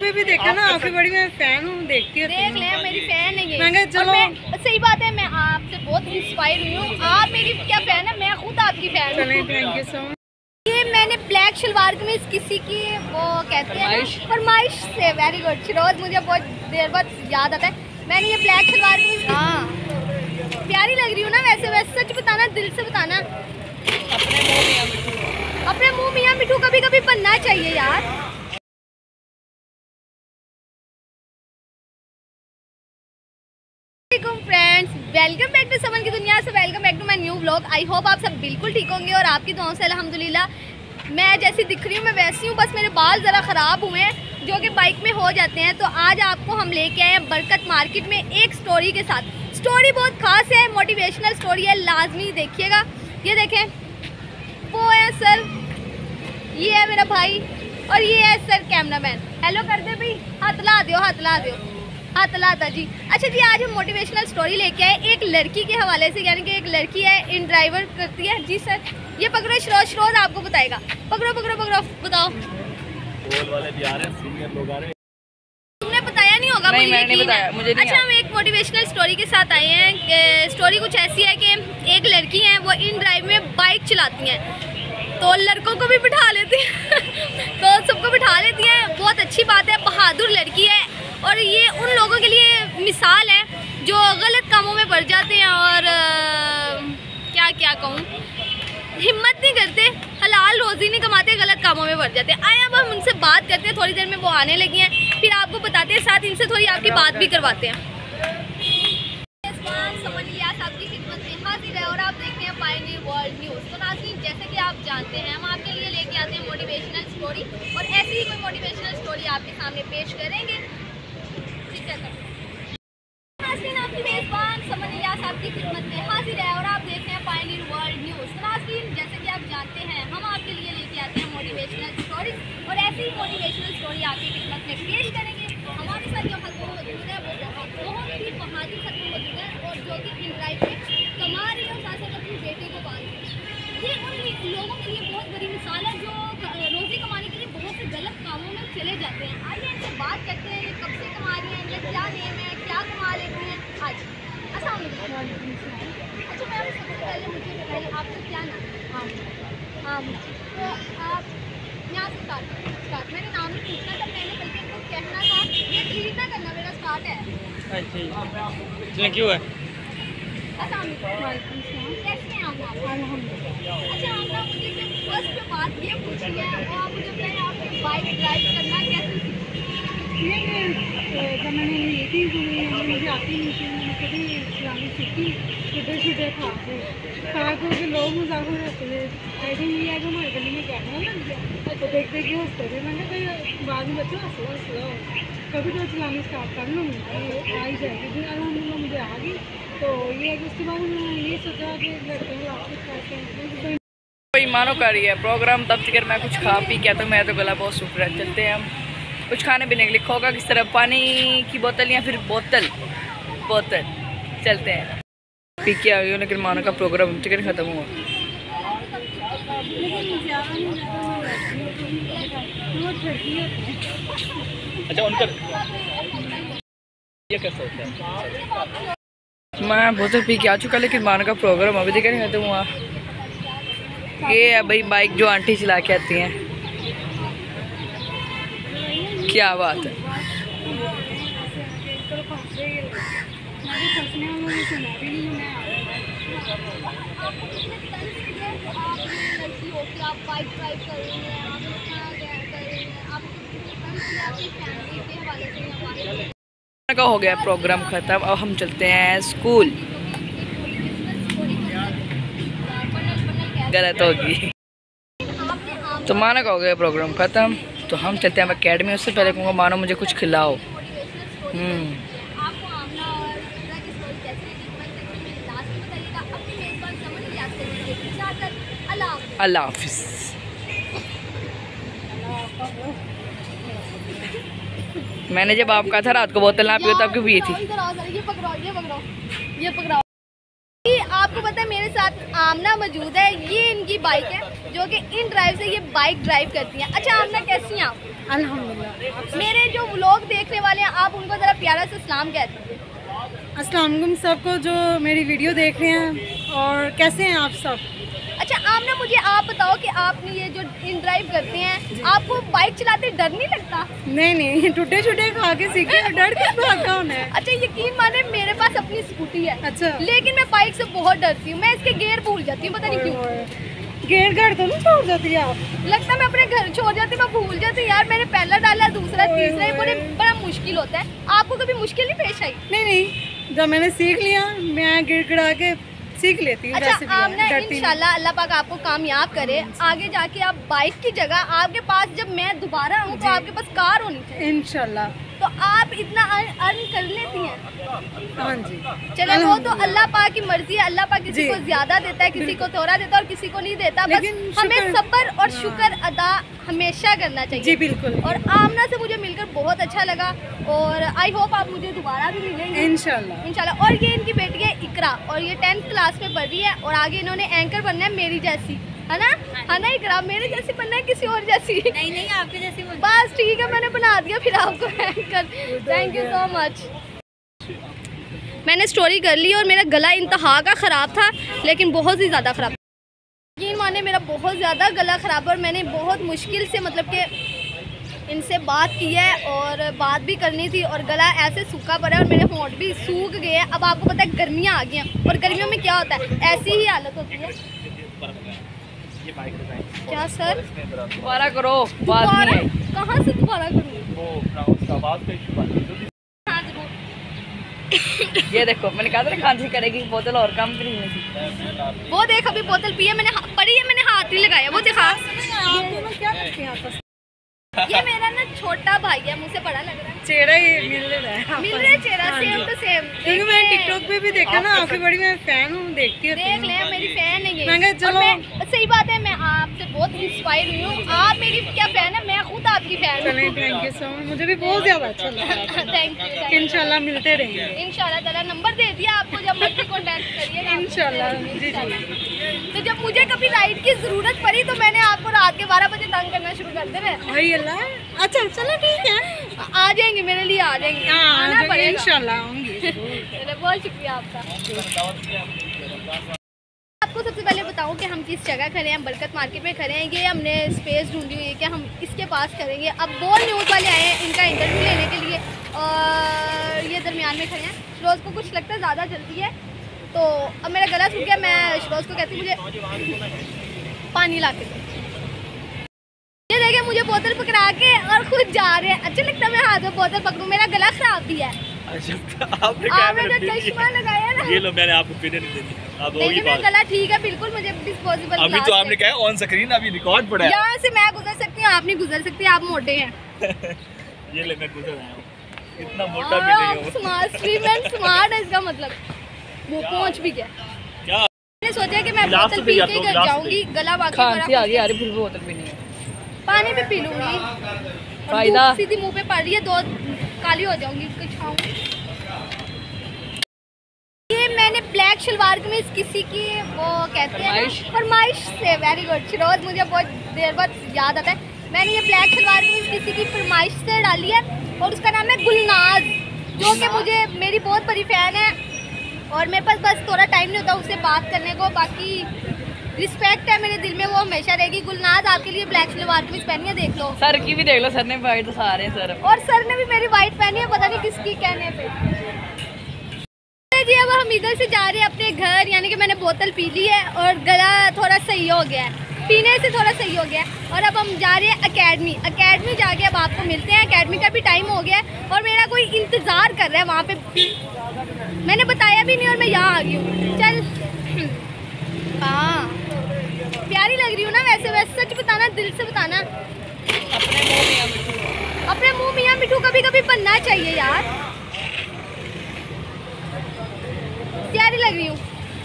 पे भी देखा ना, आपकी बड़ी मैं फैन हूँ, देखती हूँ। देख ले, मेरी फैन है ये। मैं चलो सही बात है, मैं आपसे बहुत इंस्पायर हुई हूँ। आप मेरी क्या फैन है, मैं खुद आपकी फैन हूँ। Thank you so much. ये मैंने ब्लैक शलवार कमीज किसी की वो कहते हैं फरमाइश से, वेरी गुड शिरोज, मुझे बहुत देर बाद याद आता है। मैंने ये ब्लैक शलवार कमीज, हाँ प्यारी लग रही हूँ ना वैसे। वैसे सच बताना, दिल से बताना। अपने मुंह मियां मिठू कभी कभी बनना चाहिए यार। Friends, welcome back to Saman की दुनिया से, welcome back to my new vlog. I hope आप सब बिल्कुल ठीक होंगे और आपकी दुआओं से अल्हम्दुलिल्लाह मैं जैसी दिख रही हूँ मैं वैसी हूँ। बस मेरे बाल ज़रा ख़राब हुए हैं जो कि बाइक में हो जाते हैं। तो आज आपको हम लेके आए हैं बरकत मार्केट में एक स्टोरी के साथ। स्टोरी बहुत ख़ास है, मोटिवेशनल स्टोरी है, लाजमी देखिएगा। ये देखें, वो है सर, ये है मेरा भाई और ये है सर कैमरामैन। हेलो कर दे भाई, हाथ ला दो, हाथ ला दो, हाथ लाता जी। अच्छा जी, आज हम मोटिवेशनल स्टोरी लेके आए एक लड़की के हवाले से, यानी कि एक लड़की है, इन ड्राइवर करती है। जी सर, ये पकड़ो श्रोज आपको बताएगा। पकड़ो पकड़ो पकड़ो, बताओ। वाले भी आ रहे हैं, सीनियर लोग आ रहे हैं। तुमने बताया नहीं होगा। नहीं, मैंने नहीं बताया, मुझे नहीं। अच्छा, हम एक मोटिवेशनल स्टोरी के साथ आए हैं। स्टोरी कुछ ऐसी है कि एक लड़की है, वो इन ड्राइव में बाइक चलाती हैं, तो लड़कों को भी बिठा लेती है तो सबको बिठा लेती है। बहुत अच्छी बात है, बहादुर लड़की है और ये उन लोगों के लिए मिसाल है जो गलत कामों में पड़ जाते हैं और क्या क्या कहूँ, हिम्मत नहीं करते, हलाल रोज़ी नहीं कमाते, गलत कामों में पड़ जाते हैं। आए अब हम उनसे बात करते हैं, थोड़ी देर में वो आने लगी हैं, फिर आपको बताते हैं, साथ इनसे थोड़ी आपकी बात भी करवाते हैं। आपकी खिदमत में हाजिर है और आप देखते हैं पायनियर वर्ल्ड न्यूज़। तो नाज़रीन, जैसे कि आप जानते हैं, हम आपके लिए लेके आते हैं मोटिवेशनल स्टोरी और ऐसी ही कोई मोटिवेशनल स्टोरी आपके सामने पेश करेंगे। नाज़रीन, आपकी मेज़बान समन इलियास आपकी खिदमत में हाजिर है और आप देखते हैं पायनियर वर्ल्ड न्यूज़। तो नाज़रीन, जैसे कि आप जानते हैं, हम आपके लिए लेके आते हैं मोटिवेशनल स्टोरी और ऐसी ही मोटिवेशनल स्टोरी आपकी खिदमत में पेश करेंगे। हमारे साथ जो खत्म मौजूद है वो बहुत ही बहादुर खत्म मौजूद है और जो कि इन ड्राइव में कमा रही है और साथ साथ अपनी बेटी को पाल रही है। ये उन लोगों के लिए बहुत बड़ी मिसाल है जो रोज़ी कमाने के लिए बहुत से गलत कामों में चले जाते हैं। आइए इनसे बात करते हैं, ये कब से कमा रही हैं, इनका क्या नेम है, क्या कमा लेती हैं आज। अस्सलाम वालेकुम। अच्छा मैम, सबसे पहले मुझे बताइए आपका क्या नाम है? हाँ, तो आप यहाँ से स्टार्ट मैंने नाम नहीं पूछना था, मैंने बल्कि इनको कहना था, ये ट्रीट ना करना, मेरा स्टार्ट है। अच्छा, क्यों है? कैसे हैं आप? अच्छा आमना, मुझे जो फर्स्ट जो बात ये पूछी है वो आप मुझे बताएं, आपने बाइक ड्राइव करना कैसे सीखी? जब मैंने ली थी मुझे आती नहीं थी, मैंने कभी चलानी सीखी, छोटे खा के लोग मजाक में हंसते थे। ऐसे ही है कि हमारे गली में कैमरा लग गया तो देख देख के हंसते थे। मैंने कहा बाद में बच्चों हंसो कभी तो चलानी स्टार्ट कर लूँगी, आ ही जाएगी। फिर अलहमदुलिल्लाह मुझे आ गई। तो ये है कि उसके बाद मैंने ये सोचा कि लड़के को वापस करते हैं। कोई मानो कर रही है प्रोग्राम, तब तक मैं कुछ खा पी क्या, तो मैं तो गला बहुत सूख रहा है। चलते हैं हम कुछ खाने पीने के लिए, होगा किस तरह, पानी की बोतल या फिर बोतल। चलते हैं, पी के आ गई, लेकिन मानो का प्रोग्राम टिकट ख़त्म हुआ। अच्छा, उनका ये कैसा होता है? मैं बोतल पी के आ चुका, लेकिन मानो का प्रोग्राम अभी तक नहीं खत्म हुआ। ये है भाई बाइक जो आंटी चला के आती हैं, क्या बात है। का हो गया प्रोग्राम खत्म, अब हम चलते हैं स्कूल। गलत होगी। तो माना का हो गया प्रोग्राम खत्म, तो हम चलते हैं अकेडमी। उससे पहले कहूँगा मानो मुझे कुछ खिलाओ। अल्लाह हाफिज़। मैंने जब आप कहा था रात को बोतल ना पियो तब क्यों पिए थी? ये पकड़ाओ। आपको पता है मेरे साथ आमना मौजूद है, ये इनकी बाइक है जो कि इन ड्राइव से ये बाइक ड्राइव करती हैं। अच्छा आमना, कैसी हैं आप? अल्हम्दुलिल्लाह। मेरे जो देखने वाले हैं, आप उनको ज़रा प्यारा से सलाम कह दीजिए। अस्सलाम वालेकुम सबको जो मेरी वीडियो देख रहे हैं, और कैसे हैं आप सब? अच्छा आमना, मुझे आप बताओ कि आपने ये जो इन ड्राइव करते हैं, आपको बाइक चलाते डर नहीं लगता? नहीं, टूटे छुटे खा के सीखे, डर किस बात का होना है? अच्छा यकीन माने मेरे पास अपनी स्कूटी है, अच्छा, लेकिन मैं बाइक से बहुत डरती हूँ। मैं इसके गियर भूल जाती हूँ, पता नहीं क्यों। गेर घर तो नहीं छोड़ जाती है आप? लगता है मैं अपने घर छोड़ जाती हूँ, मैं भूल जाती हूँ। यार मैंने पहला डाला, दूसरा, तीसरा, ये बड़ा मुश्किल होता है। आपको कभी मुश्किल नहीं पेश आई? नहीं, जब मैंने सीख लिया मैं गिड़गिड़ा के सीख लेती हूँ। अच्छा आमना, इंशाल्लाह अल्लाह पाक आपको कामयाब करे, आगे जाके आप बाइक की जगह आपके पास जब मैं दोबारा आऊँ तो आपके पास कार होनी चाहिए इंशाल्लाह। तो आप इतना अर्न कर लेती हैं। हाँ जी, चलो वो तो अल्लाह पाक की मर्जी है, अल्लाह पाक किसी को ज्यादा देता है, किसी को थोड़ा देता है और किसी को नहीं देता। बस हमें सब्र और शुक्र अदा हमेशा करना चाहिए। जी बिल्कुल। और आमना से मुझे मिलकर बहुत अच्छा लगा और आई होप आप मुझे दोबारा भी मिलेंगे इंशाल्लाह। और ये इनकी बेटी है इकरा और ये 10th क्लास में पढ़ रही है और आगे इन्होंने एंकर बनना है मेरी जैसी, है ना इकरा? मेरे जैसी बनना है किसी और जैसी? नहीं आपके जैसी। बस ठीक है, मैंने बना दिया फिर आपको anchor. Thank you so much. मैंने स्टोरी कर ली और मेरा गला इंतहा का ख़राब था, लेकिन बहुत ही ज़्यादा ख़राब। यकीन माने मेरा बहुत ज़्यादा गला ख़राब और मैंने बहुत मुश्किल से मतलब कि इनसे बात की है और बात भी करनी थी और गला ऐसे सूखा पड़ा है और मेरे होंठ भी सूख गए हैं। अब आपको पता है गर्मियाँ आ गई हैं और गर्मियों में क्या होता है, ऐसी ही हालत होती है। क्या सर? दोबारा करो, बात नहीं है। कहाँ से दोबारा करूँ? ये देखो, मैंने कहा था ना खांसी करेगी, बोतल और कम नहीं थी। वो देख अभी बोतल पी है मैंने, पड़ी है, मैंने हाथ नहीं लगाया। वो देखा, क्या करते हैं आप? ये मेरा ना छोटा भाई है, मुझसे बड़ा लग रहा है। चेहरा ही मिल रहा है चेहरा सेम टू सेम। क्योंकि मैं टिकटॉक पे भी देखा ना, आपकी बड़ी मैं फैन हूँ, देखती हूँ। देख ले, मेरी फैन है ये। मैं चलो, सही बात है, मैं आपसे बहुत इंस्पायर हुई हूँ। आप मेरी क्या फैन है, मैं खुद आपकी फैन हूँ। थैंक यू सो मच, मुझे भी बहुत ज़्यादा अच्छा लगा। Thank you. इंशाल्लाह मिलते रहेंगे इंशाल्लाह ताला। नंबर दे दिया आपको, जब मर्जी कॉन्टैक्ट करिएगा इंशाल्लाह। जी। तो जब मुझे कभी राइड की ज़रूरत पड़ी तो मैंने आपको रात के 12 बजे तंग करना शुरू कर देना। वही अल्लाह। अच्छा चलो ठीक है, आ जाएंगे, मेरे लिए आ जाएंगे। आना पड़ेगा इंशाल्लाह आऊँगी। चलो बहुत शुक्रिया आपका। आपको सबसे पहले बताऊं कि हम किस जगह खड़े हैं। बरकत मार्केट में खड़े हैं। ये हमने स्पेस ढूंढी हुई है कि हम इसके पास करेंगे। अब बोल न्यूज़ वाले आए हैं इनका इंटरव्यू लेने के लिए और ये दरमियान में खड़े हैं। रोज़ को कुछ लगता है ज़्यादा जल्दी है तो अब मेरा गला सूख गया। मैं रोज़ को कहती हूँ मुझे पानी ला के दो। ये देखे मुझे बोतल पकड़ा के और खुद जा रहे हैं। अच्छा लगता है मैं हाथ में बोतल पकड़ूं, मेरा गला खराब भी है। आपने जो चश्मा लगाया ना, ये लो मैंने आपको पीने नहीं देनी। अब नहीं मेरा गला ठीक है बिल्कुल, मुझे डिस्पोजेबल। अभी तो आपने कहा ऑन स्क्रीन, अभी रिकॉर्ड पड़ा है। यहाँ से मैं गुजर सकती हूँ, आप नहीं गुजर सकती, आप मोटे हैं। ये ले मैं गुजर आया हूँ, इतना मोटा भी नहीं हूँ। स्मार्ट है इसका मतलब। वो पहुँच भी गया। क्या मैंने सोचा कि मैं बोतल पी के घर जाऊंगी, गला बाकी खांसी आ गई यार, फिर भी बोतल पीनी है। पानी भी पी लूंगी। फायदा सीधी मुंह पे पड़ रही है, दो काली हो जाऊंगी। ये मैंने ब्लैक शलवार कमीज किसी की वो कहते हैं फरमाइश से, वेरी गुड शिरोज, मुझे बहुत देर बाद याद आता है। मैंने ये ब्लैक शलवार कमीज किसी की फरमाइश से डाली है और उसका नाम है गुलनाज, जो कि मुझे मेरी बहुत बड़ी फ़ैन है और मेरे पास बस थोड़ा टाइम नहीं होता उससे बात करने को। बाकी रिस्पेक्ट है मेरे दिल में, वो हमेशा रहेगी। गुलनाज आपके लिए ब्लैक शलवार कमीज पहनी है, देख लो। सर की भी देख लो, सर ने वाइट दिखा रहे हैं सर। और सर ने भी मेरी वाइट पहनी है, पता नहीं किसकी कहने पे। जी अब हम इधर से जा रहे हैं अपने घर, यानी कि मैंने बोतल पी ली है और गला थोड़ा सही हो गया है, पीने से थोड़ा सही हो गया है। और अब हम जा रहे हैं अकेडमी जाके अब आपको मिलते हैं। अकेडमी का भी टाइम हो गया है और मेरा कोई इंतज़ार कर रहा है वहाँ पे। मैंने बताया भी नहीं और मैं यहाँ आ गई हूँ। चल हाँ, प्यारी लग रही हूँ ना वैसे सच बताना, दिल से बताना। अपने मुँह मियाँ मिठू कभी कभी बनना चाहिए यार, प्यारी लग रही हूँ।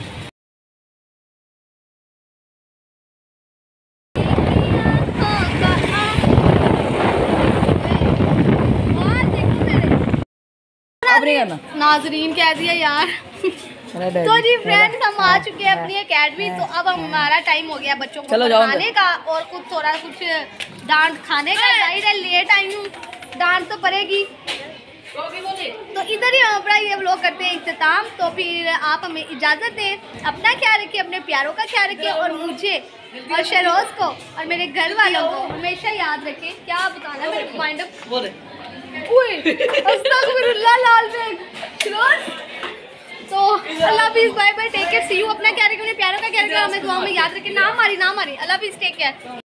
नाजरीन कह दिया यार। तो जी फ्रेंड्स हम आ चुके हैं अपनी एकेडमी। तो अब हमारा टाइम हो गया बच्चों को पढ़ाने का और कुछ थोड़ा कुछ डांट खाने का। जाहिर है लेट आई हूँ, डांट तो पड़ेगी। तो इधर ही हम अपना ये व्लॉग करते हैं इख्तिताम। तो फिर आप हमें इजाज़त दें, अपना ख्याल रखिए, अपने प्यारों का ख्याल रखिए और मुझे और शरोज़ को और मेरे घर वालों को हमेशा याद रखें। क्या बताना मेरे माइंड अस्तगफिरुल्लाह लाल बेग शरोज़। तो अल्लाह हाफिज़, bye bye, take care, see you. अपना ख्याल रखिए, अपने प्यारों का ख्याल रखिए, हमें दुआ में याद रखें। ना मारी अल्लाह हाफिज़, टेक केयर।